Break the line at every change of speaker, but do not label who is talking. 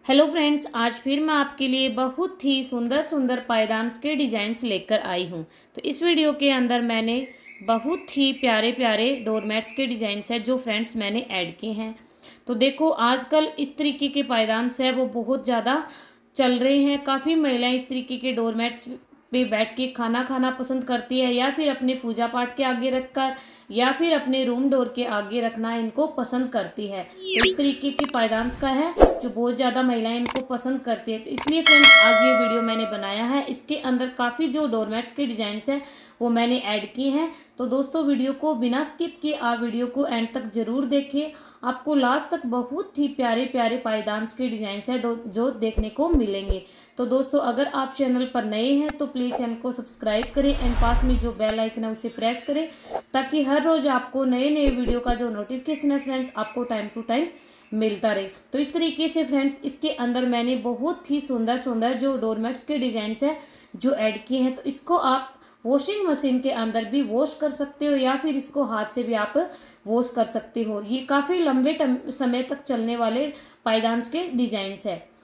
Hello friends, आज फिर मैं आपके लिए बहुत ही सुंदर सुंदर पायदान्स के डिज़ाइंस लेकर आई हूँ। तो इस वीडियो के अंदर मैंने बहुत ही प्यारे प्यारे डोरमैट्स के डिज़ाइंस है जो फ्रेंड्स मैंने ऐड किए हैं। तो देखो, आजकल इस तरीके के पायदान्स है वो बहुत ज़्यादा चल रहे हैं। काफ़ी महिलाएं इस तरीके के डोरमैट्स पे बैठ के खाना खाना पसंद करती है, या फिर अपने पूजा पाठ के आगे रखकर, या फिर अपने रूम डोर के आगे रखना इनको पसंद करती है। तो इस तरीके के पायदान्स का है जो बहुत ज़्यादा महिलाएं इनको पसंद करती है। तो इसलिए फ्रेंड्स आज ये वीडियो मैंने बनाया है। इसके अंदर काफ़ी जो डोरमैट्स के डिज़ाइंस हैं वो मैंने ऐड किए हैं। तो दोस्तों, वीडियो को बिना स्किप किए आप वीडियो को एंड तक ज़रूर देखिए। आपको लास्ट तक बहुत ही प्यारे प्यारे पायदान्स के डिज़ाइंस है जो देखने को मिलेंगे। तो दोस्तों, अगर आप चैनल पर नए हैं तो प्लीज़ चैनल को सब्सक्राइब करें एंड पास में जो बेल आइकन है उसे प्रेस करें, ताकि हर रोज़ आपको नए नए वीडियो का जो नोटिफिकेशन है फ्रेंड्स आपको टाइम टू टाइम मिलता रहे। तो इस तरीके से फ्रेंड्स इसके अंदर मैंने बहुत ही सुंदर सुंदर जो डोरमैट्स के डिज़ाइंस है जो ऐड किए हैं। तो इसको आप वॉशिंग मशीन के अंदर भी वॉश कर सकते हो, या फिर इसको हाथ से भी आप वॉश कर सकते हो। ये काफ़ी लंबे समय तक चलने वाले पायदान्स के डिज़ाइंस है।